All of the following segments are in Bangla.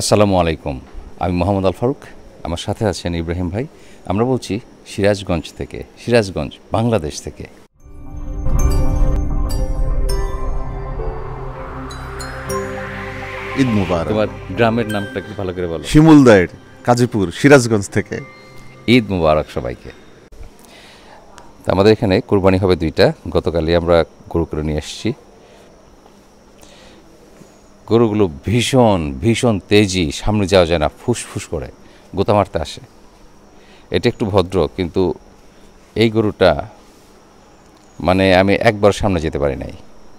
আসসালামু আলাইকুম। আমি মোহাম্মদ আল ফারুক, আমার সাথে আছেন ইব্রাহিম ভাই। আমরা বলছি সিরাজগঞ্জ থেকে, সিরাজগঞ্জ বাংলাদেশ থেকে। ঈদ মুবারক। তোমার গ্রামের নামটা একটু ভালো করে বলো। শিমুলদায়ের, কাজীপুর, সিরাজগঞ্জ থেকে। ঈদ মুবারক সবাইকে। তা আমাদের এখানে কোরবানি হবে 2টা। গতকালই আমরা গরু করে নিয়ে এসেছি। গরুগুলো ভীষণ ভীষণ তেজি, সামনে যাওয়া যায় না, ফুসফুস করে গোতা মারতে আসে। এটা একটু ভদ্র, কিন্তু এই গরুটা মানে আমি একবার সামনে যেতে পারি নাই।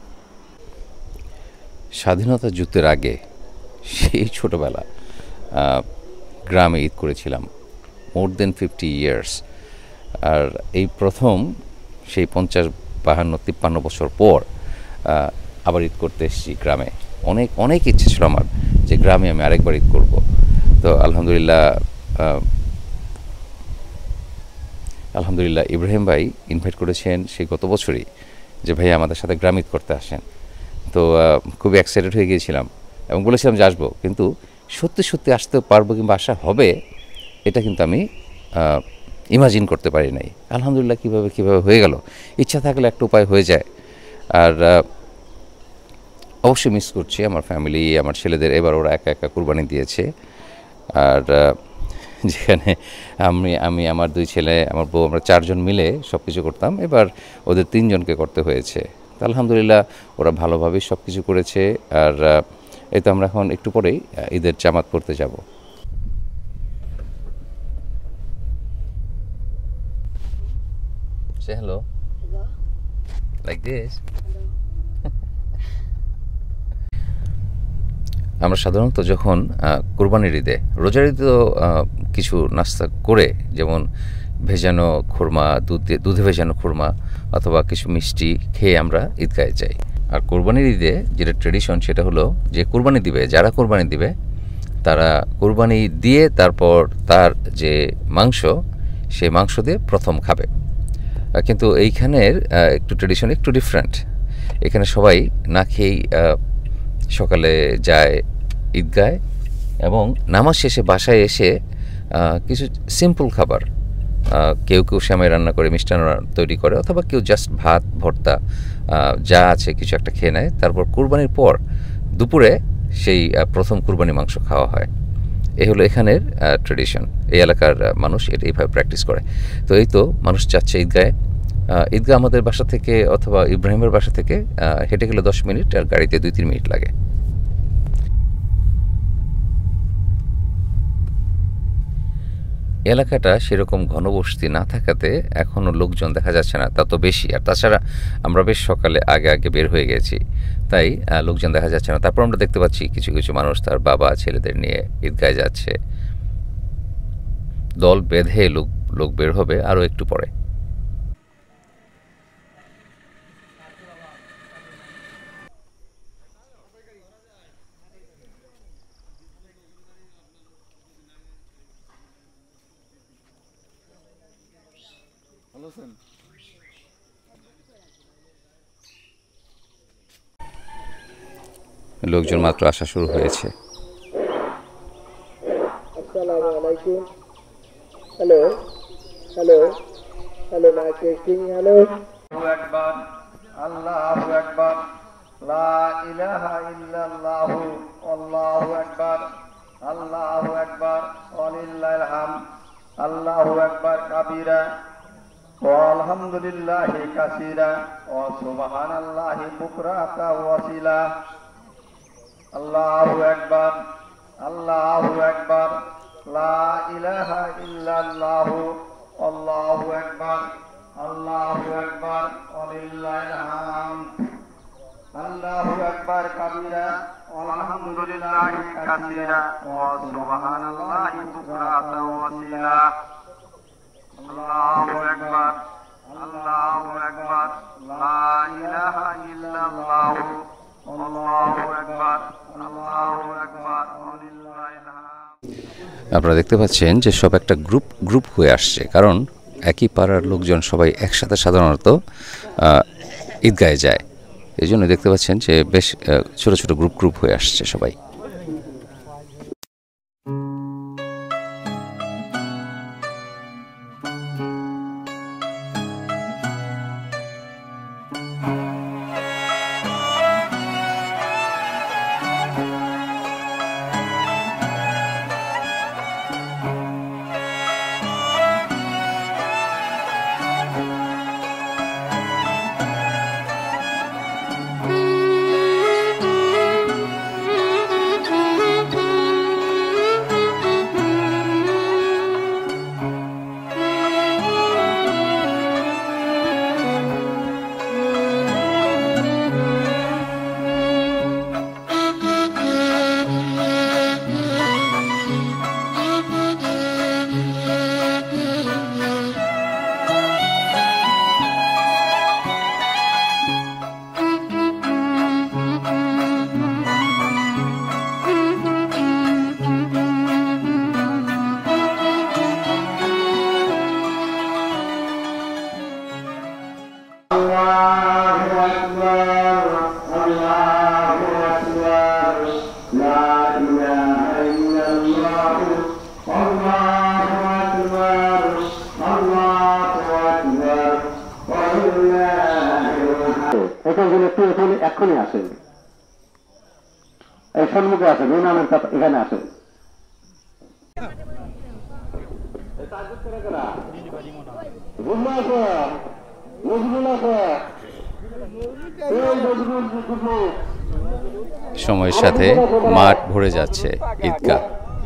স্বাধীনতা যুদ্ধের আগে সেই ছোটোবেলা গ্রামে ঈদ করেছিলাম, মোর দেন 50 ইয়ার্স। আর এই প্রথম সেই 50, 52, 53 বছর পর আবার ঈদ করতে এসেছি গ্রামে। অনেক অনেক ইচ্ছে ছিল আমার যে গ্রামে আমি আরেকবার ঈদ করব। তো আলহামদুলিল্লাহ ইব্রাহিম ভাই ইনভাইট করেছেন সেই গত বছরই, যে ভাই আমাদের সাথে গ্রাম ঈদ করতে আসেন। তো খুবই এক্সাইটেড হয়ে গিয়েছিলাম এবং বলেছিলাম যে আসবো, কিন্তু সত্যি সত্যি আসতে পারবো কিংবা আসা হবে এটা কিন্তু আমি ইমাজিন করতে পারি নাই। আলহামদুলিল্লাহ কীভাবে হয়ে গেল। ইচ্ছা থাকলে একটা উপায় হয়ে যায়। আর অবশ্যই মিস করছি আমার ফ্যামিলি, আমার ছেলেদের। এবার ওরা একা একা কুরবানি দিয়েছে। আর যেখানে আমি আমার 2 ছেলে, আমার বউ, আমরা 4 জন মিলে সব কিছু করতাম, এবার ওদের 3 জনকে করতে হয়েছে। তো আলহামদুলিল্লাহ ওরা ভালোভাবেই সব কিছু করেছে। আর এই তো আমরা এখন একটু পরেই ঈদের জামাত পড়তে যাব। Say hello. Hello. Like this. আমরা সাধারণত যখন কোরবানির ঈদে, রোজার ঈদে তো কিছু নাস্তা করে, যেমন ভেজানো খুরমা, দুধে ভেজানো খুরমা অথবা কিছু মিষ্টি খেয়ে আমরা ঈদগাহে যাই। আর কোরবানির ঈদে যেটা ট্রেডিশন সেটা হলো যে কোরবানি দিবে, যারা কোরবানি দিবে তারা কোরবানি দিয়ে তারপর তার যে মাংস, সেই মাংস দিয়ে প্রথম খাবে। কিন্তু এইখানের একটু ট্রেডিশন একটু ডিফারেন্ট। এখানে সবাই না খেয়েই সকালে যায় ঈদগায় এবং নামাজ শেষে বাসায় এসে কিছু সিম্পল খাবার, কেউ সেমাই রান্না করে, মিষ্টান্ন তৈরি করে, অথবা কেউ জাস্ট ভাত ভর্তা যা আছে কিছু একটা খেয়ে নেয়। তারপর কুরবানির পর দুপুরে সেই প্রথম কুরবানি মাংস খাওয়া হয়। এই হলো এখানের ট্রেডিশন। এই এলাকার মানুষ এইভাবে প্র্যাকটিস করে। তো এই তো মানুষ যাচ্ছে ঈদগাহে। ঈদগাহ আমাদের বাসা থেকে অথবা ইব্রাহিমের বাসা থেকে হেঁটে গেলে 10 মিনিট, আর গাড়িতে 2-3 মিনিট লাগে। এলাকাটা সেরকম ঘনবসতি না থাকাতে এখনও লোকজন দেখা যাচ্ছে না, তা তো বেশি। আর তাছাড়া আমরা বেশ সকালে আগে বের হয়ে গেছি, তাই লোকজন দেখা যাচ্ছে না। তারপর আমরা দেখতে পাচ্ছি কিছু কিছু মানুষ তার বাবা ছেলেদের নিয়ে ঈদগাহে যাচ্ছে। দল বেঁধে লোক বের হবে আরও একটু পরে। লোকজন মাত্র আসা শুরু হয়েছে। আসসালামু আলাইকুম। Hello hello hello, mike testing. Hello. আল্লাহু আকবার, আল্লাহু আকবার, লা ইলাহা ইল্লাল্লাহু, আল্লাহু আকবার, আল্লাহু আকবার, ওয়ালিল্লাহিল হামদ, আল্লাহু আকবার কাবীরা, ওয়া আলহামদুলিল্লাহি কাসীরা, ওয়া সুবহানাল্লাহি বুকরাতা ওয়া আসীলা। আল্লাহু আকবার, আল্লাহু আকবার, লা ইলাহা ইল্লাল্লাহু, আল্লাহু আকবার, আল্লাহু আকবার, ওয়ালিল্লাহিল হামদ, আল্লাহু আকবার কাবীরা, আলহামদুলিল্লাহি কাসীরা, ওয়া সুবহানাল্লাহি বুকরাতা ওয়া আসীলা। আল্লাহু আকবার, আল্লাহু আকবার, লা ইলাহা ইল্লাল্লাহু, আল্লাহু আকবার, আল্লাহু আকবার, ওয়ালিল্লাহিল হামদ। আপনারা দেখতে পাচ্ছেন যে সব একটা গ্রুপ হয়ে আসছে, কারণ একই পাড়ার লোকজন সবাই একসাথে সাধারণত ঈদগাহে যায়। এই জন্য দেখতে পাচ্ছেন যে বেশ ছোট ছোট গ্রুপ হয়ে আসছে সবাই। এক্ষুনি আসেন, এই সম্মুখে আসেন, ইমামের এখানে আসেন। সময়ের সাথে মাঠ ভরে যাচ্ছে ঈদগাহ।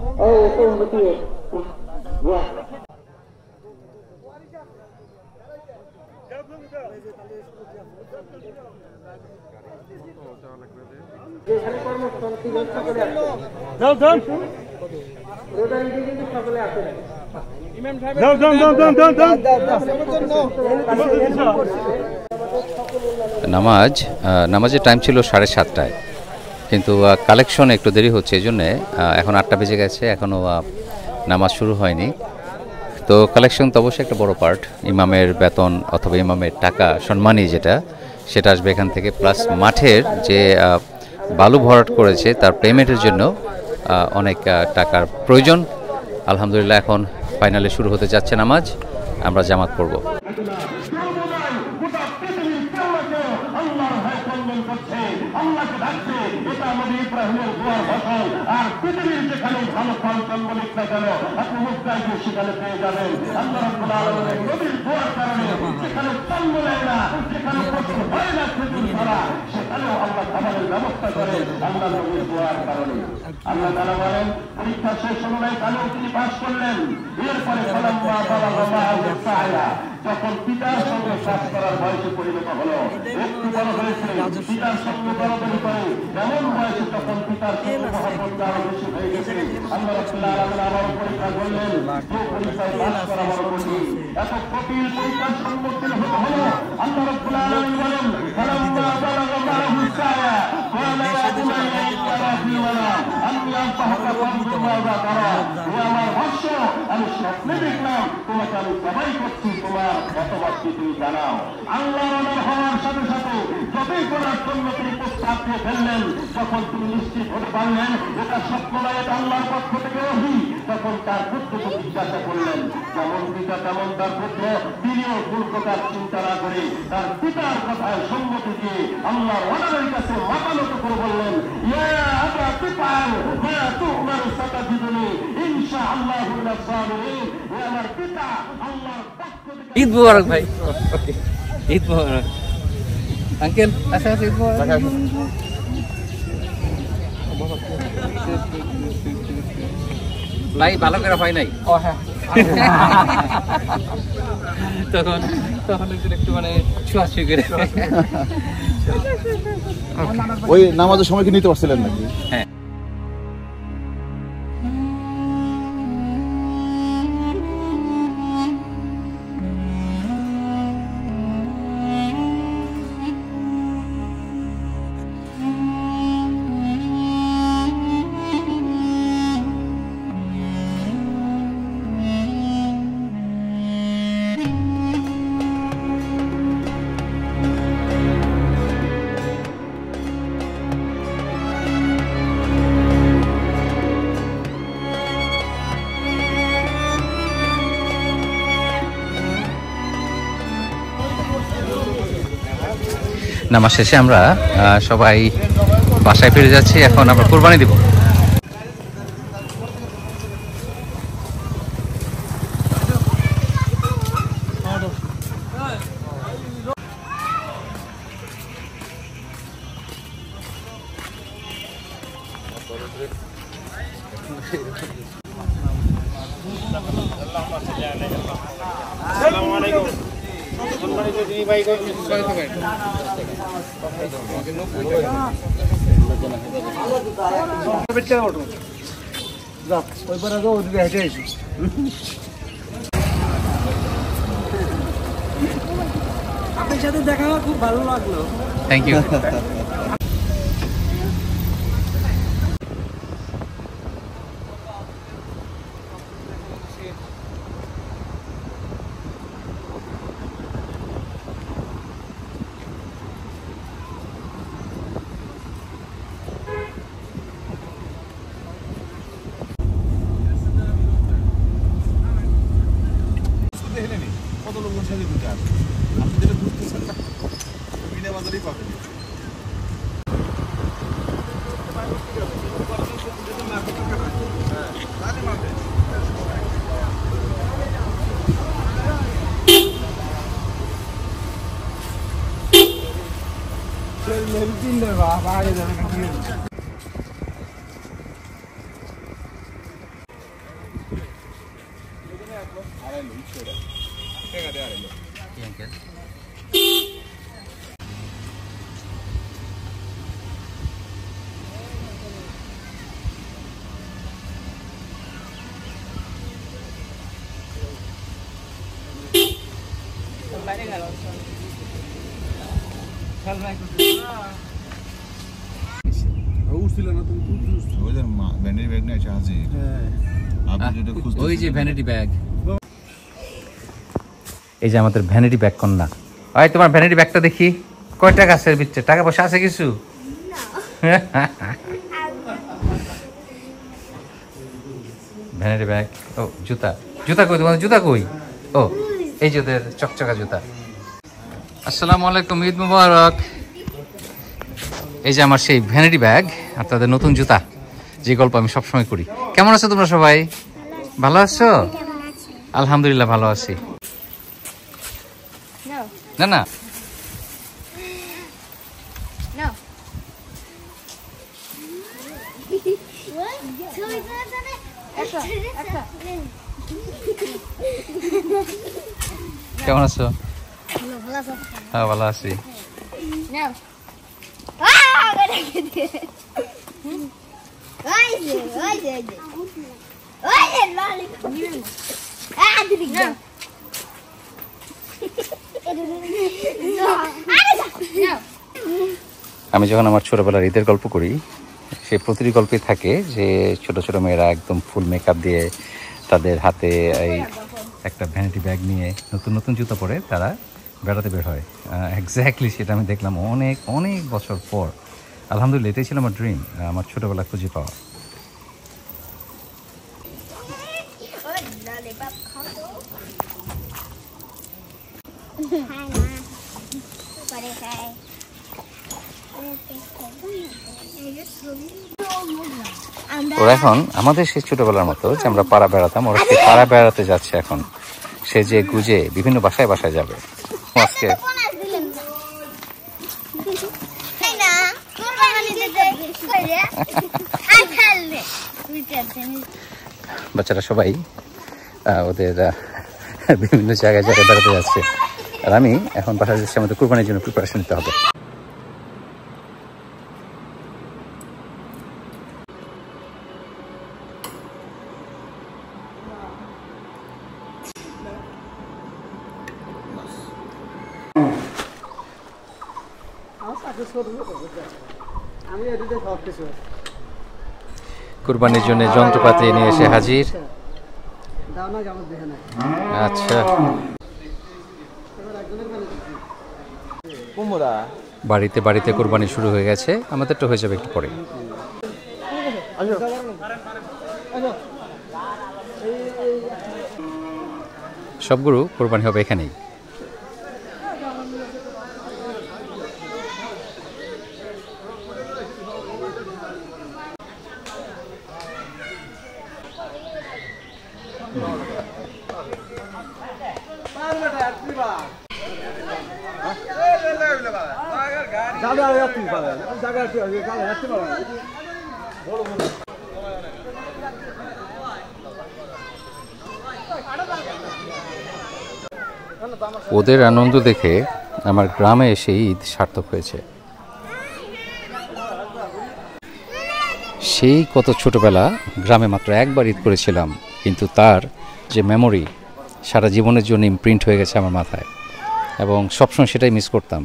নামাজের টাইম ছিল 7:30, কিন্তু কালেকশন একটু দেরি হচ্ছে, এই জন্যে এখন 8টা বেজে গেছে, এখনও নামাজ শুরু হয়নি। তো কালেকশন তো অবশ্যই একটা বড় পার্ট, ইমামের বেতন অথবা ইমামের টাকা সম্মানী সেটা আসবে এখান থেকে, প্লাস মাঠের যে বালু ভরাট করেছে তার পেমেন্টের জন্য অনেক টাকার প্রয়োজন। আলহামদুলিল্লাহ এখন ফাইনালে শুরু হতে যাচ্ছে নামাজ, আমরা জামাত পড়ব। আল্লাহ তাআলা বলেন, পরীক্ষা শেষ হলো, কালো তিনি পাস করলেন। এরপরে যখন পিতার সঙ্গে কাজ করার বয়সে পরিণত হলো, একটু বড় হয়েছে, পিতার সঙ্গে দরাদরি করে এমন বয়সে তখন পিতার সঙ্গে মহব্বত আরো বেশি হয়ে গেছে। আল্লাহ রাব্বুল আলামিন আবারও পরীক্ষা করলেন, যে পরীক্ষায় পাস করা বড় কঠিন, এত কঠিন পরীক্ষার সম্মুখীন হতে হলো। আল্লাহ রাব্বুল আলামিন বলেন, ফালাম্মা বালাগা মা'আহু সায়া ক্বালা ইয়া বুনাইয়া ইন্নাহা ফি মানাম আন্নী আযবাহুকা ফানজুর মাযা তারা। হে আমার বৎস, আমি স্বপ্নে দেখলাম তোমাকে আমি জবাই করছি, তোমার মতবাদ কি তুমি জানাও। আল্লাহর অর্ডার হওয়ার সাথে সাথে জবাই করার জন্য তিনি প্রস্তাব দিয়ে ফেললেন। যখন তিনি নিশ্চিত হতে পারলেন এটা স্বপ্ন নয়, এটা আল্লাহর পক্ষ থেকে ওহী, তখন তার পুত্রকে জিজ্ঞাসা করলেন, যেমন পিতা তেমন তার পুত্র। তিনিও কোন প্রকার চিন্তা না করে তার পিতার কথায় সম্মতি দিয়ে আল্লাহর অর্ডারের কাছে মাথা নত করে বললেন, ইয়া আবা তুফআল মা তু'মার সাতাজিদুনি ইনশাআল্লাহু মিনাস সাবিরিন। হে আমার পিতা, আল্লাহর পক্ষ থেকে ঈদ মুবারক ভাই, ঈদ মুবারক আঙ্কেল। আচ্ছা ঈদ মুবারক। ভাই ভালো করে হয় নাই। ও হ্যাঁ, তখন একটু মানে ছোঁয়াছুঁই করে। ওই নামাজের সময় কি নিতে পারছিলেন নাকি? হ্যাঁ। নামাজ শেষে আমরা সবাই বাসায় ফিরে যাচ্ছি, এখন আমরা কুরবানি দিব। আপনার সাথে দেখা খুব ভালো লাগলো। Thank you. কত লোক সাথে বুঝে আসে, আপনি যেটা বুঝতেছেন না বিনা বাজারেই পাবেন। ওই যে ভ্যানিটি ব্যাগ, এই যে আমাদের ভ্যানিটি ব্যাগ কন্যা। ওই তোমার ভ্যানিটি ব্যাগটা দেখি, কয় টাকা আছে এর ভিতরে? টাকা পয়সা আছে কিছু? Vanity bag. ও জুতা, জুতা কই তোমাদের? জুতা কই? ও এই যে ওদের চকচকা জুতা। আসসালামু আলাইকুম, ঈদ মুবারক। এই যে আমার সেই ভ্যানিটি ব্যাগ আর তাদের নতুন জুতা, যে গল্প আমি সবসময় করি। কেমন আছো তোমরা সবাই? ভালো আছো? আলহামদুলিল্লাহ ভালো আছি। না না কেমন আছো? হ্যাঁ ভালো আছি। আমি যখন আমার ছোটবেলার ঈদের গল্প করি, সে প্রতিটি গল্পে থাকে যে ছোট ছোট মেয়েরা একদম ফুল মেকআপ দিয়ে তাদের হাতে এই একটা ভ্যানিটি ব্যাগ নিয়ে নতুন নতুন জুতো পরে তারা বেড়াতে বের হয়। এক্স্যাক্টলি সেটা আমি দেখলাম অনেক অনেক বছর পর। আলহামদুলিল্লাহ, এটাই ছিল আমার ড্রিম, আমার ছোটবেলা খুঁজে পাওয়া। ওরা এখন আমাদের সেই ছোটবেলার মতো যে আমরা পাড়া বেড়াতাম, ওরা সেই পাড়া বেড়াতে যাচ্ছে এখন। সে যে গুজে বিভিন্ন বাসায় বাসায় যাবে। আজকে বাচ্চারা সবাই ওদের বিভিন্ন জায়গায় জায়গায় বেড়াতে যাচ্ছে, আর আমি এখন বাসায় যাচ্ছি। আমাদের কুরবানির জন্য প্রিপারেশন নিতে হবে। কুরবানির জন্য যন্ত্রপাতি নিয়ে এসে হাজির। আচ্ছা, বাড়িতে বাড়িতে কুরবানি শুরু হয়ে গেছে, আমাদেরটা হয়ে যাবে একটু পরে। সবগুলো কুরবানি হবে এখানেই। ওদের আনন্দ দেখে আমার গ্রামে এসে ঈদ সার্থক হয়েছে। সেই কত ছোটবেলা গ্রামে মাত্র একবার ঈদ করেছিলাম, কিন্তু তার যে মেমোরি সারা জীবনের জন্য ইমপ্রিন্ট হয়ে গেছে আমার মাথায়, এবং সবসময় সেটাই মিস করতাম।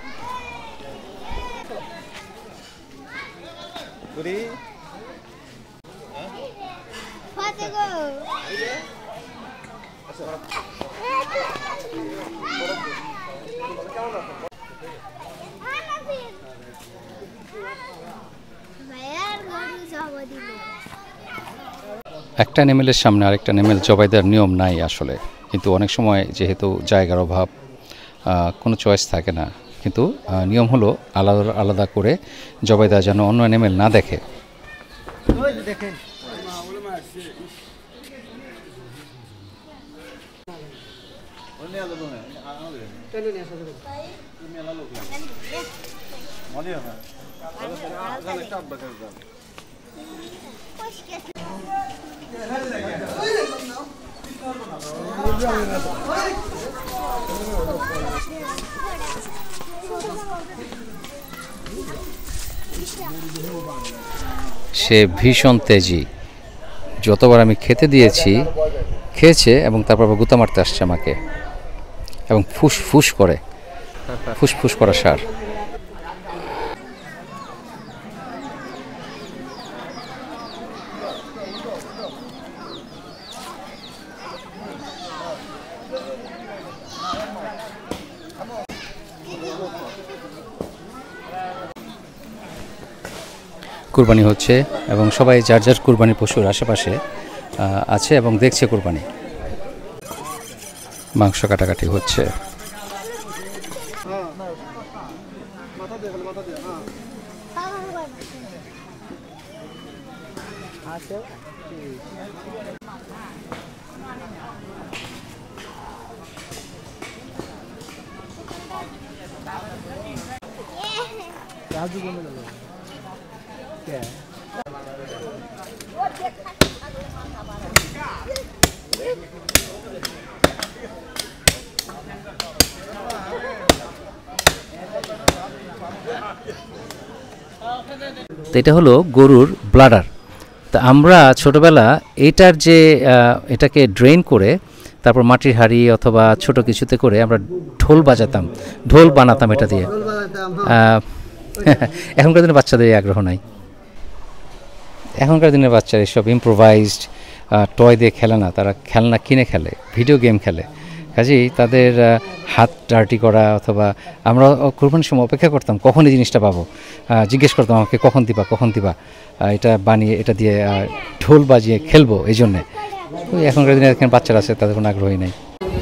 একটা নেমেলের সামনে আরেকটা নেমেল জবাই দেওয়ার নিয়ম নাই আসলে, কিন্তু অনেক সময় যেহেতু জায়গার অভাব, কোনো চয়েস থাকে না, কিন্তু নিয়ম হলো আলাদা আলাদা করে জবাই দেওয়া যেন অন্য নেমেল না দেখে। সে ভীষণ তেজি, যতবার আমি খেতে দিয়েছি খেয়েছে এবং তারপর আবার গুতা মারতে আসছে আমাকে, এবং ফুসফুস করে, ফুসফুস করা সার। কুরবানি হচ্ছে এবং সবাই যার যার কুরবানি পশুর আশেপাশে আছে এবং দেখছে কুরবানি। মাংস কাটাকাটি হচ্ছে। তো এটা হলো গরুর ব্লাডার। তা আমরা ছোটবেলা এটার যে এটাকে ড্রেন করে তারপর মাটির হাঁড়ি অথবা ছোট কিছুতে করে আমরা ঢোল বাজাতাম, ঢোল বানাতাম এটা দিয়ে। এখনকার দিনে বাচ্চাদের আগ্রহ নাই। এখনকার দিনের বাচ্চারা এসব ইম্প্রোভাইজড টয় দিয়ে খেলে না, তারা খেলনা কিনে খেলে, ভিডিও গেম খেলে। কাজেই তাদের হাত ডার্টি করা, অথবা আমরা কোরবানির সময় অপেক্ষা করতাম কখন এই জিনিসটা পাবো, জিজ্ঞেস করতাম আমাকে কখন দিবা, এটা বানিয়ে এটা দিয়ে ঢোল বাজিয়ে খেলবো। এই জন্যে ওই এখনকার দিনে এখানে বাচ্চারা আছে, তাদের কোনো আগ্রহই নেই।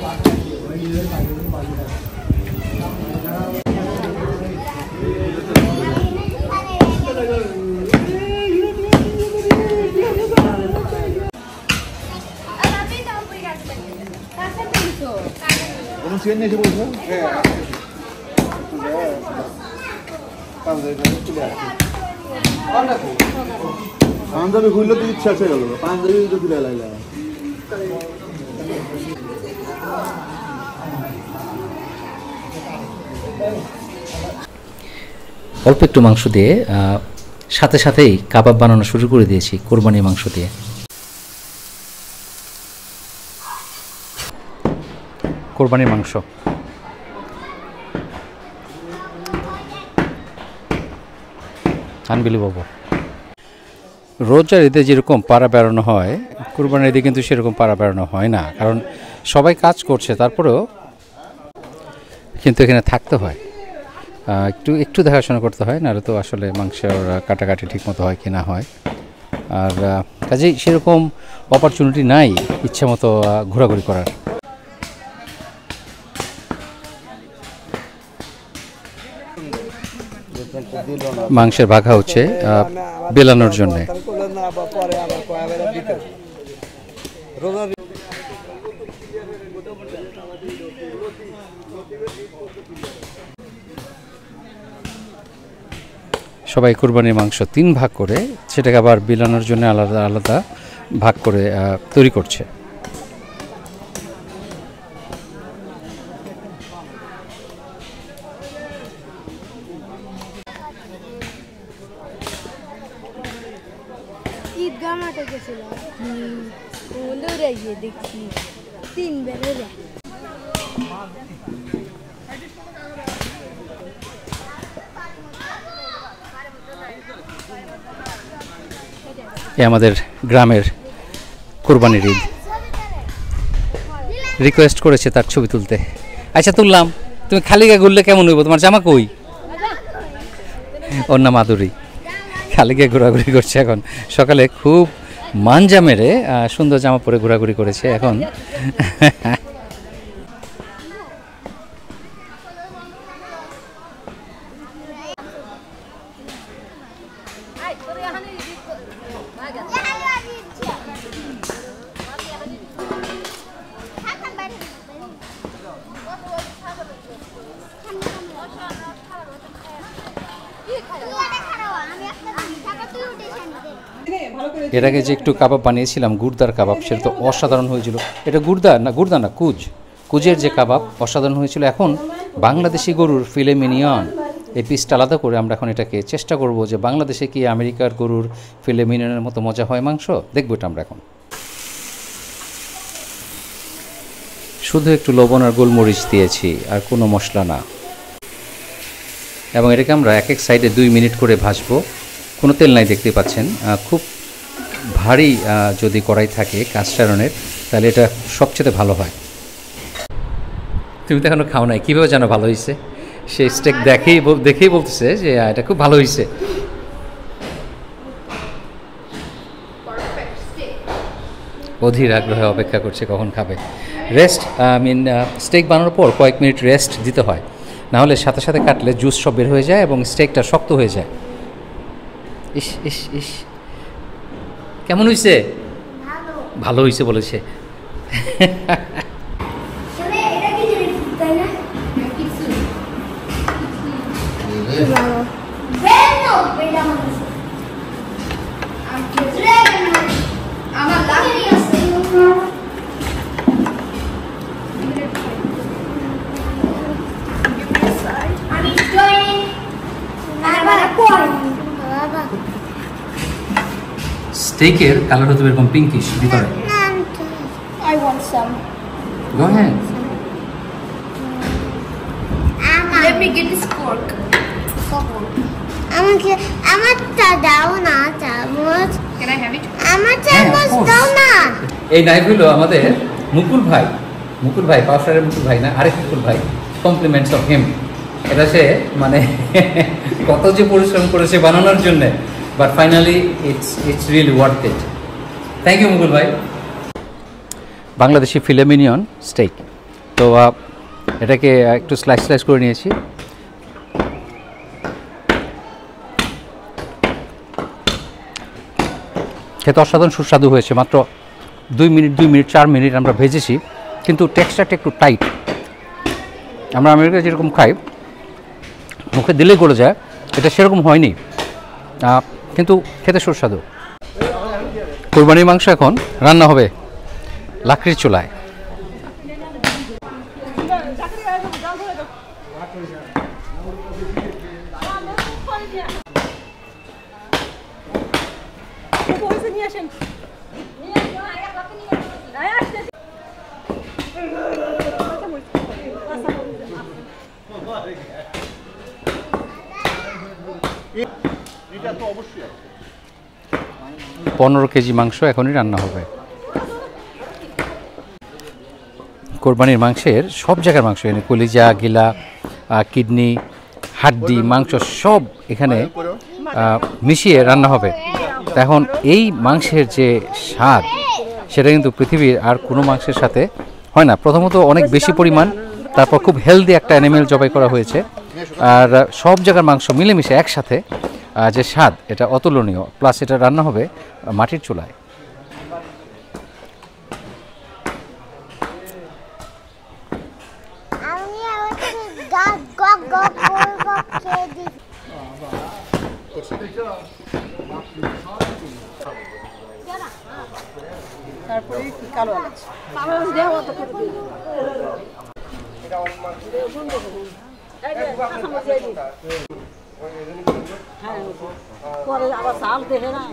পাঞ্জাবি খুললে তো ইচ্ছা আছে গেল, পাঞ্জাবি তো খুলে লাগলাম। অল্প একটু মাংস দিয়ে সাথে সাথেই কাবাব বানানো শুরু করে দিয়েছি কোরবানির মাংস দিয়ে। কোরবানির মাংস আনবিলিভেবল। রোজার ঈদে যেরকম পাড়া বেড়ানো হয়, কুরবানির ঈদে কিন্তু সেরকম পাড়া বেড়ানো হয় না, কারণ সবাই কাজ করছে। তারপরেও কিন্তু এখানে থাকতে হয়, একটু দেখাশোনা করতে হয়, নাহলে তো আসলে মাংসের কাটাকাটি ঠিকমতো হয় কি না হয়। আর কাজেই সেরকম অপরচুনিটি নাই ইচ্ছা মতো ঘোরাঘুরি করার। মাংসের ভাগা হচ্ছে বেলানোর জন্যে। সবাই কুরবানির মাংস 3 ভাগ করে সেটাকে আবার বেলানোর জন্য আলাদা আলাদা ভাগ করে তৈরি করছে। ঈদগাহ মাঠে গেছিলাম, দৌড়ে গিয়ে দেখছি 3 বেড়ে যায়। এ আমাদের গ্রামের কুরবানির ঈদ। রিকোয়েস্ট করেছে তার ছবি তুলতে। আচ্ছা তুললাম, তুমি খালি গায়ে ঘুরলে কেমন হইব, তোমার জামা কই? ওর নাম মাধুরী, খালি গায়ে ঘোরাঘুরি করছে। এখন সকালে খুব মানজা মেরে সুন্দর জামা পরে ঘোরাঘুরি করেছে। এখন এর আগে যে একটু কাবাব বানিয়েছিলাম গুর্দার কাবাব, সেটা তো অসাধারণ হয়েছিল। এটা গুর্দা না কুজের যে কাবাব অসাধারণ হয়েছিল। এখন বাংলাদেশি গরুর ফিলে মিনিয়ন, এই পিসটা আলাদা করে আমরা এখন এটাকে চেষ্টা করব যে বাংলাদেশে কি আমেরিকার গরুর ফিলে মিনিয়নের মতো মজা হয় মাংস, দেখবো এটা আমরা এখন। শুধু একটু লবণ আর গোলমরিচ দিয়েছি, আর কোনো মশলা না। এবং এটাকে আমরা এক এক সাইডে 2 মিনিট করে ভাজবো। কোনো তেল নাই দেখতে পাচ্ছেন। খুব ভারী যদি কড়াই থাকে কাস্ট আয়রনের, তাহলে এটা সবচেয়ে ভালো হয়। তুমি তো এখনো খাও নাই, কীভাবে যেন ভালো হয়েছে? সেই স্টেক দেখেই বলতেছে যে এটা খুব ভালো হয়েছে। অধীর আগ্রহে অপেক্ষা করছে কখন খাবে। স্টেক বানানোর পর কয়েক মিনিট রেস্ট দিতে হয়, নাহলে সাথে সাথে কাটলে জুস সব বের হয়ে যায় এবং স্টেকটা শক্ত হয়ে যায়। ইস ইস ইস, কেমন হয়েছে? ভালো হয়েছে বলেছে। স্টেকের কালার হতে এরকম পিঙ্কিশ ভিতরে। I want some. Go ahead. Let me get this fork. আমারটা দাও না চামচ। Can I have it? আমার চামচ দাও না। এই নাইফগুলো আমাদের মুকুল ভাই পাওয়ারের মুকুল ভাই না, আরেক মুকুল ভাই, কমপ্লিমেন্টস অফ হিম। এটা সে মানে কত যে পরিশ্রম করেছে বানানোর জন্য, but finally it's really worth it. Thank you Mukul ভাই। বাংলাদেশি ফিলে মিনিয়ন স্টেক, তো এটাকে একটু স্লাইস করে নিয়েছি। খেতে অসাধারণ সুস্বাদু হয়েছে। মাত্র 2 মিনিট 4 মিনিট আমরা ভেজেছি, কিন্তু টেক্সচারটা একটু টাইট। আমরা আমেরিকায় যেরকম খাই মুখে দিলেই গলে যায়, এটা সেরকম হয়নি, কিন্তু খেতে সুস্বাদু। কোরবানির মাংস এখন রান্না হবে লাকড়ির চুলায়। এটা তো অবশ্যই 15 কেজি মাংস এখনই রান্না হবে। কোরবানির মাংসের সব জায়গার মাংস, এখানে কলিজা, গিলা, কিডনি, হাড্ডি, মাংস সব এখানে মিশিয়ে রান্না হবে। এখন এই মাংসের যে স্বাদ, সেটা কিন্তু পৃথিবীর আর কোনো মাংসের সাথে হয় না। প্রথমত অনেক বেশি পরিমাণ, তারপর খুব হেলদি একটা অ্যানিমেল জবাই করা হয়েছে, আর সব জায়গার মাংস মিলেমিশে একসাথে যে স্বাদ, এটা অতুলনীয়। প্লাস এটা রান্না হবে মাটির চুলায়। তারপরে কালো এলাচ দেওয়া তো করে দিই। হ্যাঁ, পরে আবার চাল দেখে না।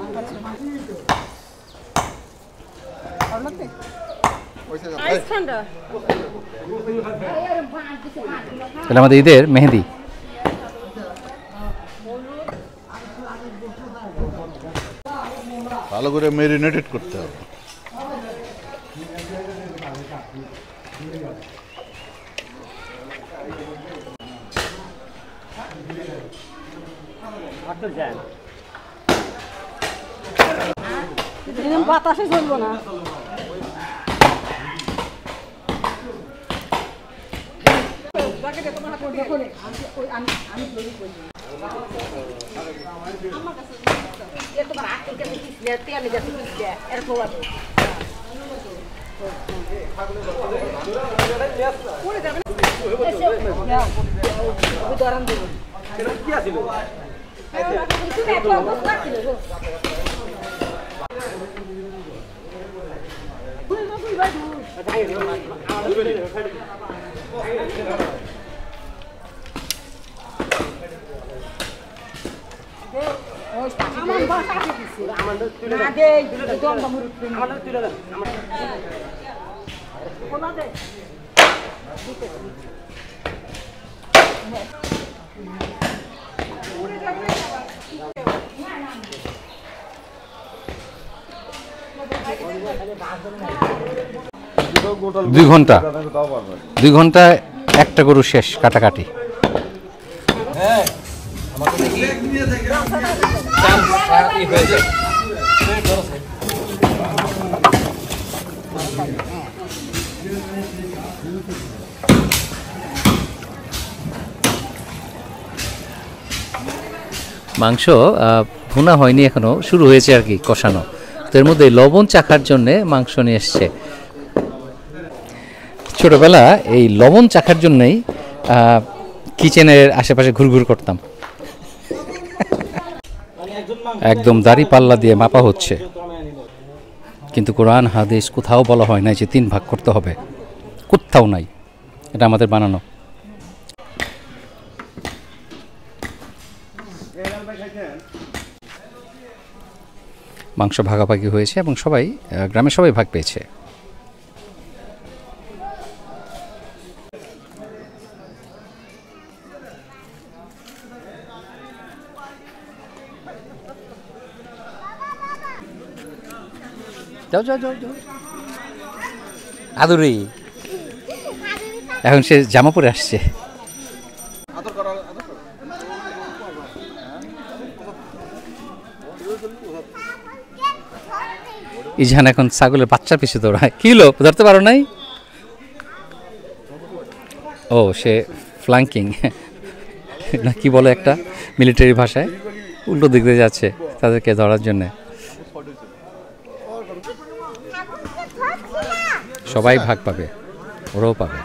তাহলে আমাদের ঈদের মেহেদি। ভালো করে ম্যারিনেটেড করতে হবে। বাতাসে চলবো না। দুই ঘন্টা একটা গরু শেষ কাটাকাটি। মাংস ভুনা হয়নি এখনো, শুরু হয়েছে আর কি কষানো। তো এর মধ্যে লবণ চাখার জন্য মাংস নিয়ে এসছে। ছোটবেলা এই লবণ চাখার জন্যই কিচেনের আশেপাশে ঘুরঘুর করতাম। একদম দাড়ি পাল্লা দিয়ে মাপা হচ্ছে, কিন্তু কোরআন হাদিস কোথাও বলা হয় নাই যে 3 ভাগ করতে হবে, কোথাও নাই, এটা আমাদের বানানো। মাংস ভাগাভাগি হয়েছে এবং সবাই গ্রামের সবাই ভাগ পেয়েছে। যাও যাও যাও যাও আদুরি, এখন সে জামা পরে আসছে। ইজহান এখন ছাগলের বাচ্চার পিছু দৌড়ায়। কি হলো, ধরতে পারো নাই? ও সে ফ্ল্যাঙ্কিং না কি বলে একটা মিলিটারি ভাষায়, উল্টো দিক দিয়ে যাচ্ছে তাদেরকে ধরার জন্যে। সবাই ভাগ পাবে, ওরাও পাবে।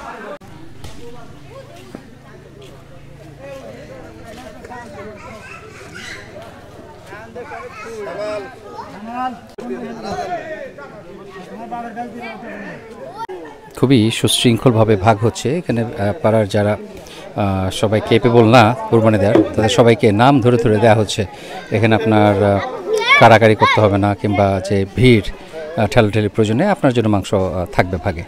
খুবই সুশৃঙ্খলভাবে ভাগ হচ্ছে এখানে। পাড়ার যারা সবাই কেপেবল না কোরবানি দেওয়ার, তাদের সবাইকে নাম ধরে ধরে দেওয়া হচ্ছে। এখানে আপনার কাড়াকাড়ি করতে হবে না, কিংবা যে ভিড় ঠেলাঠেলির প্রয়োজনে আপনার জন্য মাংস থাকবে ভাগে।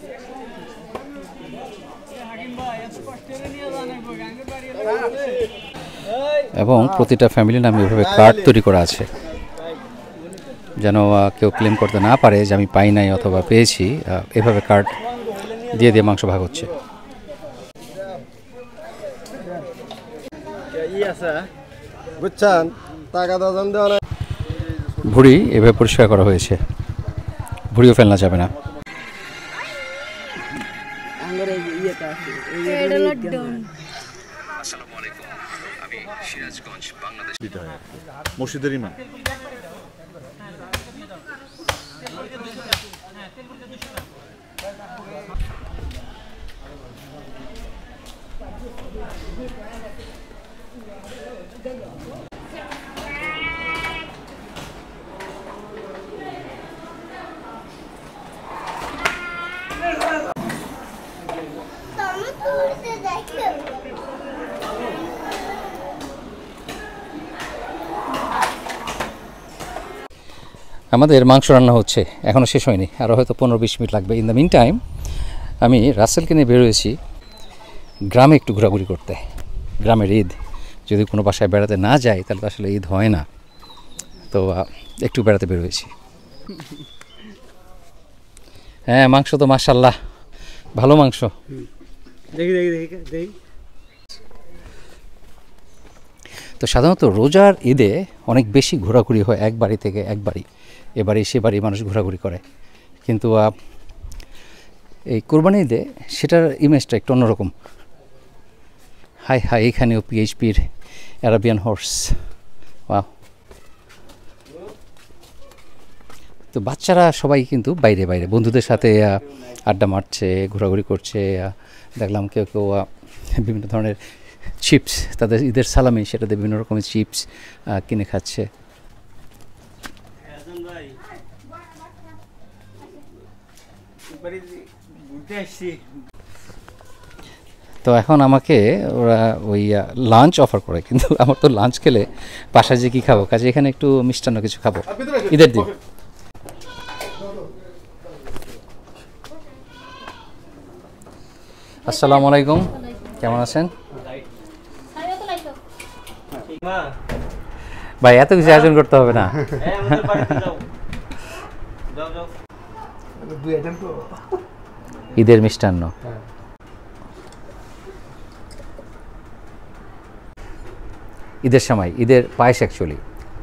এবং প্রতিটা ফ্যামিলি নামে এভাবে কার্ড তৈরি করা আছে, যেন কেউ ক্লেম করতে না পারে যে আমি পাই নাই অথবা পেয়েছি। এভাবে কার্ড দিয়ে দিয়ে মাংস ভাগ হচ্ছে। ভুঁড়ি এভাবে পরিষ্কার করা হয়েছে, ভুঁড়িও ফেলনা যাবে না। মসজিদের ইমাম। আমাদের মাংস রান্না হচ্ছে, এখনও শেষ হয়নি, আরও হয়তো 15-20 মিনিট লাগবে। ইন দ্য মিন টাইম আমি রাসেলকে নিয়ে বেরোয়েছি গ্রামে একটু ঘোরাঘুরি করতে। গ্রামের ঈদ, যদি কোনো বাসায় বেড়াতে না যাই তাহলে তো আসলে ঈদ হয় না, তো একটু বেড়াতে বেরোয়েছি। হ্যাঁ, মাংস তো মাশাআল্লাহ ভালো মাংস। তো সাধারণত রোজার ঈদে অনেক বেশি ঘোরাঘুরি হয়, এক বাড়ি থেকে এক বাড়ি, এ বাড়ি সে বাড়ি মানুষ ঘোরাঘুরি করে। কিন্তু এই কোরবানি ঈদে সেটার ইমেজটা একটু অন্যরকম। হাই হাই, এখানেও পিএইচপির অ্যারাবিয়ান হর্স। ওয়াও। তো বাচ্চারা সবাই কিন্তু বাইরে বাইরে বন্ধুদের সাথে আড্ডা মারছে, ঘোরাঘুরি করছে। দেখলাম কেউ কেউ বিভিন্ন ধরনের চিপস, তাদের ঈদের সালামি, সেটাতে বিভিন্ন রকমের চিপস কিনে খাচ্ছে। তো এখন আমাকে ওরা ওই লাঞ্চ অফার করে, কিন্তু আমার তো লাঞ্চ খেলে বাসায় যে কী খাবো, কাজে এখানে একটু মিষ্টান্ন কিছু খাবো ঈদের দিন। আসসালামু আলাইকুম, কেমন আছেন ভাই? এত কিছু আয়োজন করতে হবে না। ঈদের মিষ্টান্ন, ঈদের সময় ঈদের পায়েস অ্যাকচুয়ালি।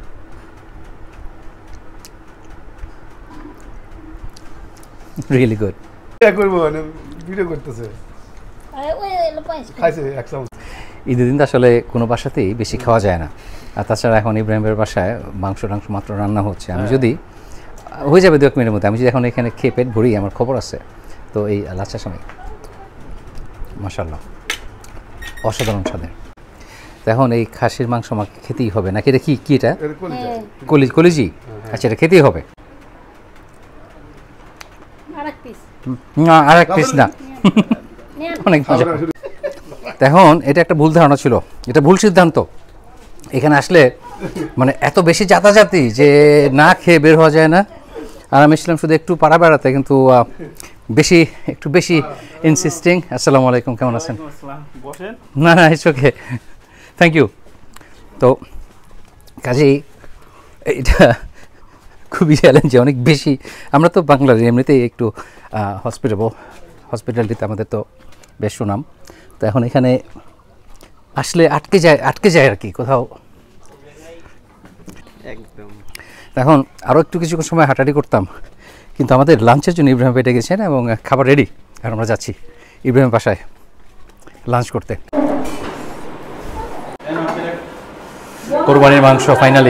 Really good. করবো মানে ভিডিও করতেছে খাইছে এক চামচ। ঈদের দিন তো আসলে কোনো বাসাতেই বেশি খাওয়া যায় না, আর তাছাড়া এখন ইব্রাহিমের বাসায় মাংস মাত্র রান্না হচ্ছে। আমি যদি হয়ে যাবে 2-1 মিনিটের মধ্যে, আমি যদি এখন এখানে খেয়ে পেট ভরি, আমার খবর আছে। তো এই লাচ্ছা সময় মাশাআল্লাহ অসাধারণ স্বাদের। তো এখন এই খাসির মাংস আমাকে খেতেই হবে নাকি? এটা কি এটা কলিজি? আচ্ছা, এটা খেতেই হবে। না, আর এক পিস না, অনেক মজা। এখন এটা একটা ভুল ধারণা ছিল, এটা ভুল সিদ্ধান্ত। এখানে আসলে মানে এত বেশি জাতাজাতি যে না খেয়ে বের হওয়া যায় না। আর আমি ছিলাম শুধু একটু পাড়া বেড়াতে, কিন্তু একটু বেশি ইনসিস্টিং। আসসালামু আলাইকুম, কেমন আছেন? না না, ইটস ওকে, থ্যাংক ইউ। তো কাজেই এটা খুবই চ্যালেঞ্জে, অনেক বেশি। আমরা তো বাংলার এমনিতেই একটু হসপিটালিটিতে আমাদের তো বেশ সুনাম। তো এখন এখানে আসলে আটকে যায় আর কি কোথাও একদম। এখন আরও কিছু সময় হাঁটাহাঁটি করতাম, কিন্তু আমাদের লাঞ্চের জন্য ইব্রাহিম পেটে গেছেন এবং খাবার রেডি। আর আমরা যাচ্ছি ইব্রাহিম বাসায় লাঞ্চ করতে। কোরবানির মাংস ফাইনালি।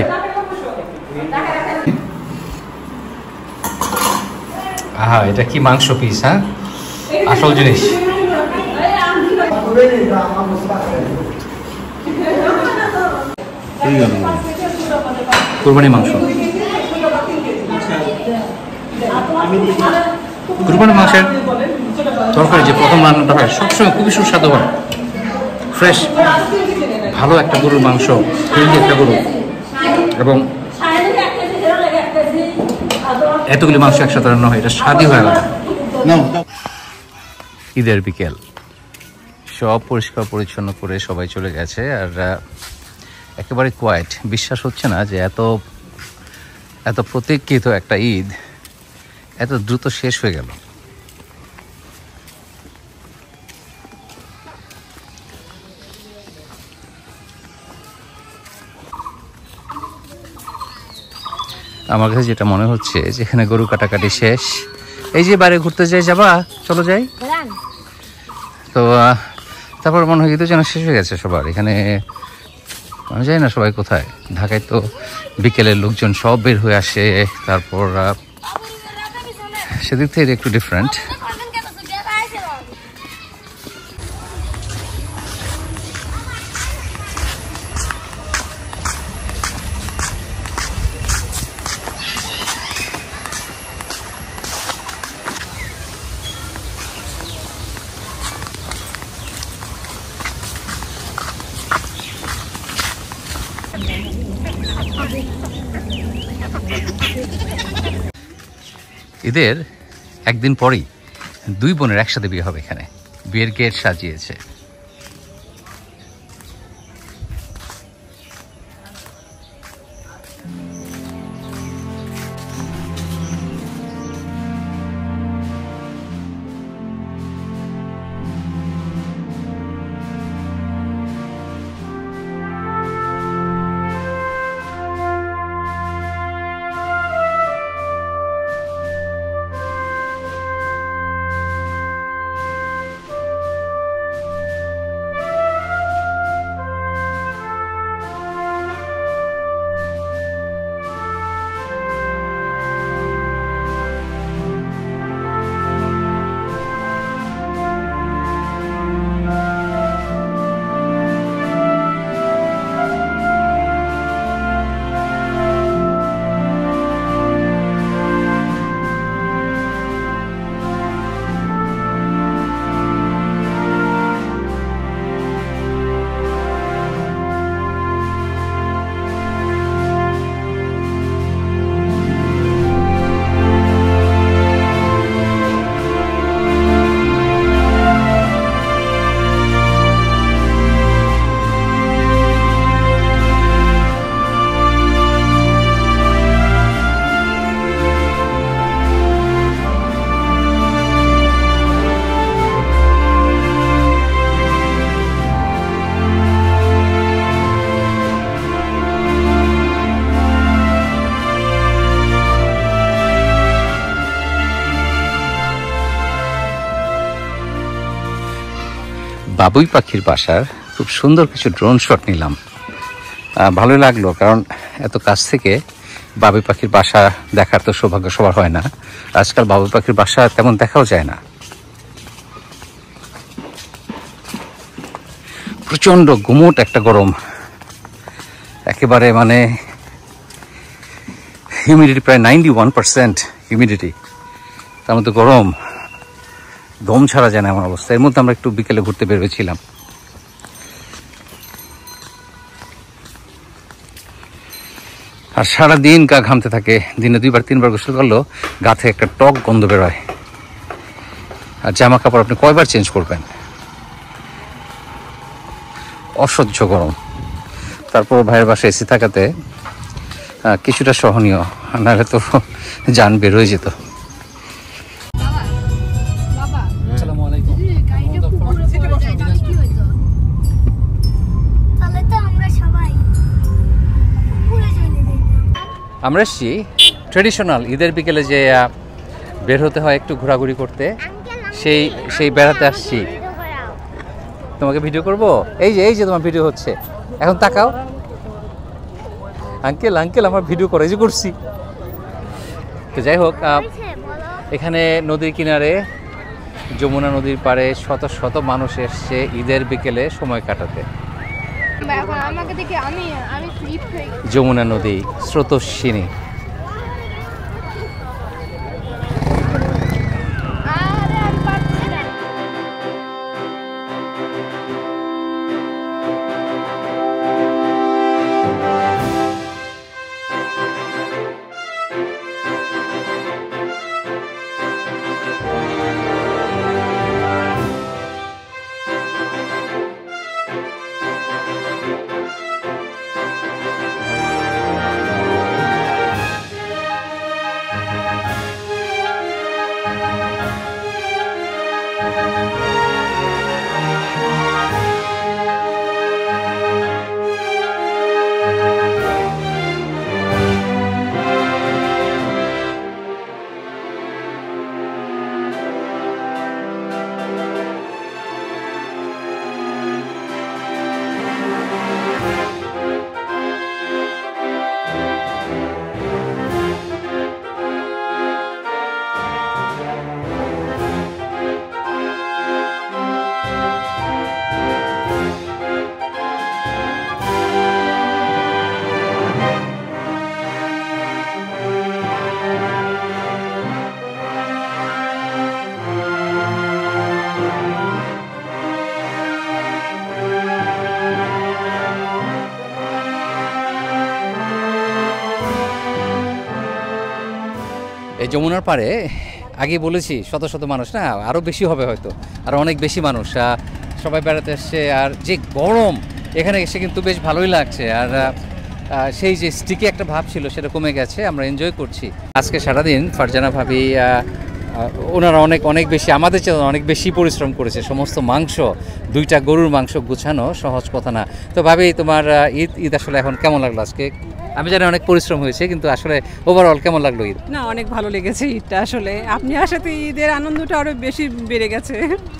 আহা, এটা কি মাংস পিস! হ্যাঁ, আসল জিনিস। কোরবানির মাংস, কোরবানির মাংসের তরকারি যে প্রথম রান্নাটা হয় সবসময় খুবই সুস্বাদু হয়, ফ্রেশ। ভালো একটা গরুর মাংস, হেলদি একটা গরু, এবং এতগুলি মাংস একসাথে রান্না হয়, এটা স্বাদই হয়ে গেল। ঈদের বিকেল, সব পরিষ্কার পরিচ্ছন্ন করে সবাই চলে গেছে, আর একেবারে কোয়াইট। বিশ্বাস হচ্ছে না যে এত প্রতীক্ষিত একটা ঈদ এত দ্রুত শেষ হয়ে গেল। আমার কাছে যেটা মনে হচ্ছে যেখানে গরু কাটাকাটি শেষ, এই যে বাইরে ঘুরতে যাবা, চলো যাই। তো তারপর মনে হয় ঈদের যেন শেষ হয়ে গেছে সবার এখানে। আমি জানি না সবাই কোথায়। ঢাকায় তো বিকেলের লোকজন সব বের হয়ে আসে, তারপর সেদিক থেকে একটু ডিফারেন্ট। ঈদের একদিন পরেই 2 বোনের একসাথে বিয়ে হবে এখানে। বিয়ের গেট সাজিয়েছে। বাবুই পাখির বাসার খুব সুন্দর কিছু ড্রোন শট নিলাম। ভালোই লাগলো, কারণ এত কাছ থেকে বাবুই পাখির বাসা দেখার তো সৌভাগ্য সবার হয় না। আজকাল বাবুই পাখির বাসা তেমন দেখাও যায় না। প্রচণ্ড গুমোট একটা গরম, একেবারে মানে হিউমিডিটি প্রায় 91% হিউমিডিটি, তার মধ্যে গরম, দম ছাড়া যায় না এমন অবস্থা। এর মধ্যে আমরা একটু বিকেলে ঘুরতে বের হয়েছিলাম। আর সারাদিন গা ঘামতে থাকে, দিনে 2-3 বার গোসল করলেও গা থেকে একটা টক গন্ধ বেরোয়। আর জামা কাপড় আপনি কয়বার চেঞ্জ করবেন, অসহ্য গরম। তারপর ভাইয়ের বাসায় এসি থাকাতে কিছুটা সহনীয়, নাহলে তো জান বের হয়ে যেত। আমরা এসছি ট্রেডিশনাল ঈদের বিকেলে যে বের হতে হয় একটু ঘোরাঘুরি করতে, সেই বেড়াতে আসছি। তোমাকে ভিডিও করব? এই যে তোমার ভিডিও হচ্ছে, এখন তাকাও। আঙ্কেল আমার ভিডিও করে যে করছি। তো যাই হোক, এখানে নদীর কিনারে, যমুনা নদীর পাড়ে শত শত মানুষ এসছে ঈদের বিকেলে সময় কাটাতে। যমুনা নদী স্রোতস্বিনী। এই যমুনার পাড়ে আগে বলেছি শত শত মানুষ, না আরও বেশি হবে হয়তো, আর অনেক বেশি মানুষ সবাই বেড়াতে আসছে। আর যে গরম, এখানে এসে কিন্তু বেশ ভালোই লাগছে। আর সেই যে স্টিকি একটা ভাব ছিল সেটা কমে গেছে, আমরা এনজয় করছি। আজকে সারাদিন ফারজানা ভাবি ওনারা অনেক বেশি, আমাদের চেয়ে অনেক বেশি পরিশ্রম করেছে। সমস্ত মাংস, 2টা গরুর মাংস গুছানো সহজ কথা না। তো ভাবি, তোমার ঈদ আসলে এখন কেমন লাগলো আজকে? আমি জানি অনেক পরিশ্রম হয়েছে, কিন্তু আসলে ওভারঅল কেমন লাগলো ঈদ? না, অনেক ভালো লেগেছে ঈদটা। আসলে আপনি আসাতে ঈদের আনন্দটা আরো বেশি বেড়ে গেছে।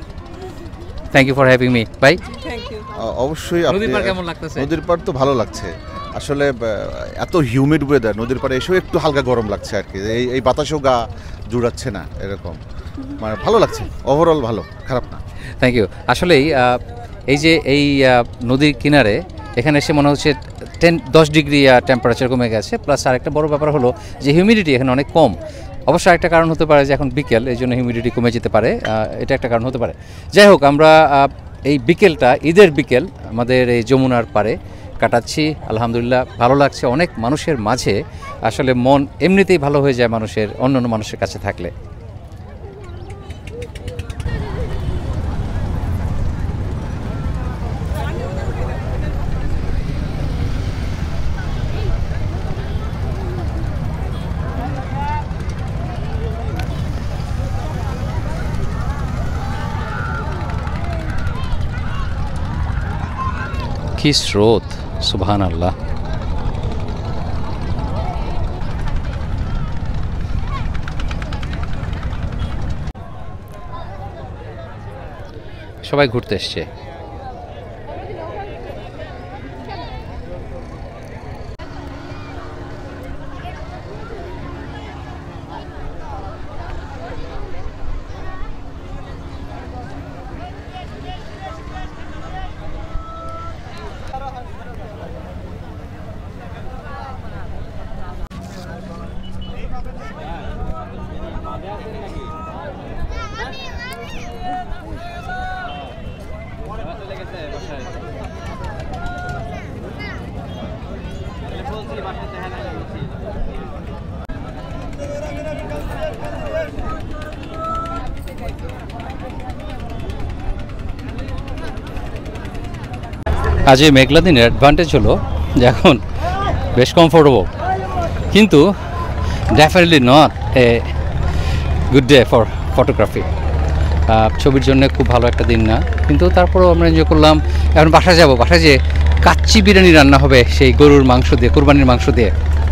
Thank you for having me ভাই। Thank you. অবশ্যই। নদীর পাড় কেমন লাগতেছে? নদীর পাড় তো ভালো লাগছে আসলে। এত হিউমিড ওয়েদার, নদীর পাড়ে এসেও একটু হালকা গরম লাগছে আর কি। এই বাতাসও গা জুড়াচ্ছে না, এরকম মানে ভালো লাগছে। ওভারঅল ভালো, খারাপ না। Thank you. আসলেই এই নদীর কিনারে এখানে এসে মনে হচ্ছে 10 ডিগ্রি টেম্পারেচার কমে গেছে। প্লাস আরেকটা বড় ব্যাপার হলো যে হিউমিডিটি এখানে অনেক কম। অবশ্য একটা কারণ হতে পারে যে এখন বিকেল, এই জন্য হিউমিডিটি কমে যেতে পারে, এটা একটা কারণ হতে পারে। যাই হোক, আমরা এই বিকেলটা, ঈদের বিকেল আমাদের এই যমুনার পাড়ে কাটাচ্ছি। আলহামদুলিল্লাহ ভালো লাগছে। অনেক মানুষের মাঝে আসলে মন এমনিতেই ভালো হয়ে যায় মানুষের, অন্য মানুষের কাছে থাকলে। কি স্রোত, সুবহানাল্লাহ। সবাই ঘুরতে এসছে। আজ এই মেঘলা দিনের অ্যাডভান্টেজ হলো যে এখন বেশ কমফোর্টেবল, কিন্তু definitely not a good day for photography. ছবির জন্য খুব ভালো একটা দিন না, কিন্তু তারপরেও আমরা এনজয় করলাম। এখন বাসায় যাব, বাসায় যে কাচ্চি বিরিয়ানি রান্না হবে সেই গরুর মাংস দিয়ে, কোরবানির মাংস দিয়ে।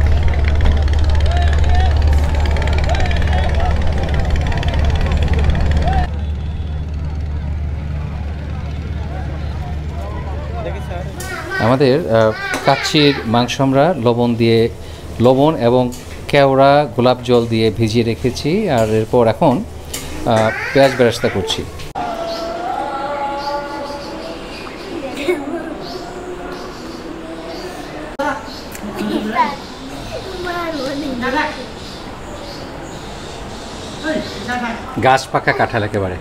আমাদের কাচ্চির মাংস আমরা লবণ এবং কেওড়া গোলাপ জল দিয়ে ভিজিয়ে রেখেছি, আর এরপর এখন পেঁয়াজ বেরেস্তা করছি। গাছ পাকা কাঁঠাল একেবারে।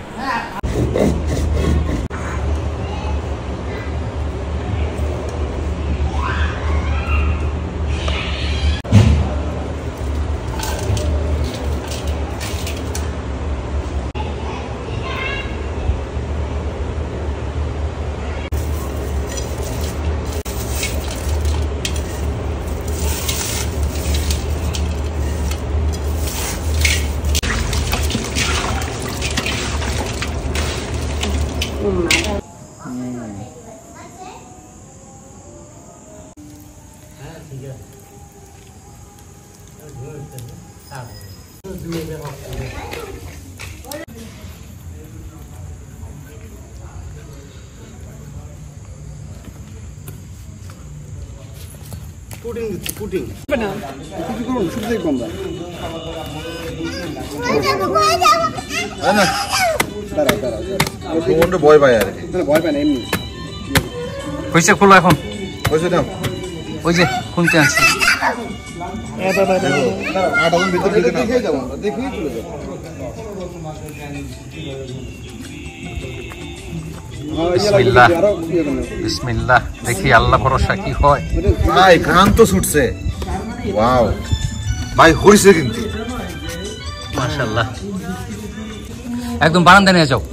ভয় পায় আর পয়সা খোলো এখন, ওই যে খুলতে আনছি। বিসমিল্লাহ, দেখি আল্লাহ ভরসা কি হয়। ভাই ঘাম তো ছুটছে, ওয়াও ভাই হইছে কিন্তু মাশাআল্লাহ। একদম বারান্দা নিয়ে যাও।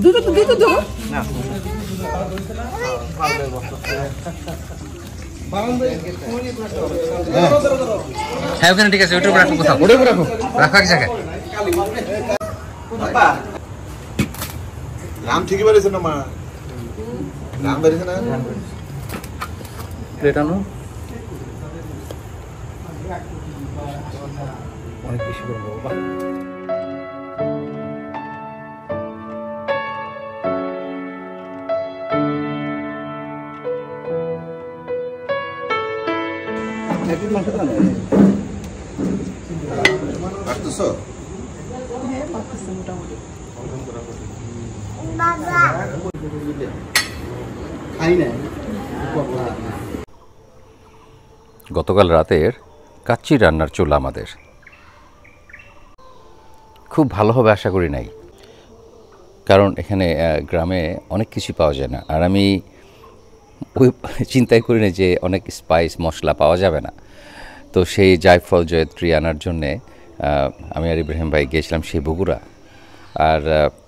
হ্যাঁ ওখানে ঠিক আছে, ওটার উপর রাখো, কোথাও রাখো এক জায়গায়। ঘাম ঠিকই বেরিয়েছে না মা, ঘাম বেরিয়েছে না। প্লেট আনো, অনেক বেশি করবো। গতকাল রাতের কাচ্চি রান্নার চুলা আমাদের খুব ভালো হবে আশা করি নাই, কারণ এখানে গ্রামে অনেক কিছু পাওয়া যায় না, আর আমি ওই চিন্তাই করি না যে অনেক স্পাইস মশলা পাওয়া যাবে না। তো সেই জায়ফল জয়ত্রী আনার জন্যে আমি আর ইব্রাহিম ভাই গিয়েছিলাম সেই বগুড়া, আর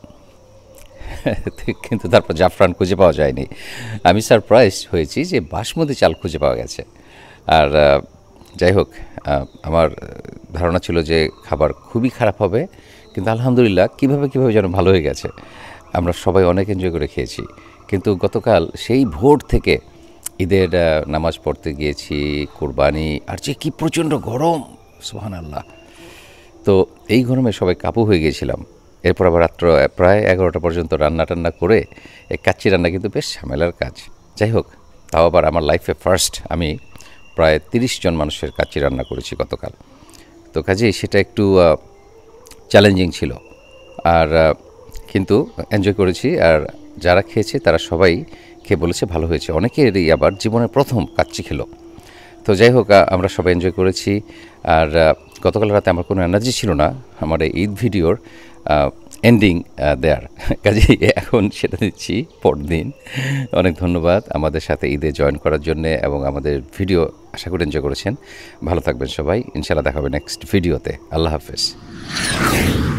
কিন্তু তারপর জাফরান খুঁজে পাওয়া যায়নি। আমি সারপ্রাইজ হয়েছি যে বাসমতি চাল খুঁজে পাওয়া গেছে। আর যাই হোক, আমার ধারণা ছিল যে খাবার খুবই খারাপ হবে, কিন্তু আলহামদুলিল্লাহ কীভাবে যেন ভালো হয়ে গেছে। আমরা সবাই অনেক এনজয় করে খেয়েছি। কিন্তু গতকাল সেই ভোর থেকে ঈদের নামাজ পড়তে গিয়েছি, কোরবানি, আর যে কি প্রচণ্ড গরম, সুবহানাল্লাহ। তো এই গরমে সবাই কাবু হয়ে গিয়েছিলাম। এরপর আবার রাত্র প্রায় 11টা পর্যন্ত রান্না টান্না করে এই কাচ্চি রান্না কিন্তু বেশ ঝামেলার কাজ। যাই হোক, তাও আবার আমার লাইফে ফার্স্ট আমি প্রায় 30 জন মানুষের কাচ্চি রান্না করেছি গতকাল। তো কাজেই সেটা একটু চ্যালেঞ্জিং ছিল, আর কিন্তু এনজয় করেছি। আর যারা খেয়েছে তারা সবাই খেয়ে বলেছে ভালো হয়েছে, অনেকেরই আবার জীবনের প্রথম কাচ্চি খেলো। তো যাই হোক, আমরা সবাই এনজয় করেছি। আর গতকাল রাতে আমার কোনো এনার্জি ছিল না আমার এই ঈদ ভিডিওর এন্ডিং দেয়ার, কাজেই এখন সেটা দিচ্ছি পরদিন। অনেক ধন্যবাদ আমাদের সাথে ঈদে জয়েন করার জন্য এবং আমাদের ভিডিও আশা করি এনজয় করেছেন। ভালো থাকবেন সবাই, ইনশাআল্লাহ দেখা হবে নেক্সট ভিডিওতে। আল্লাহ হাফেজ।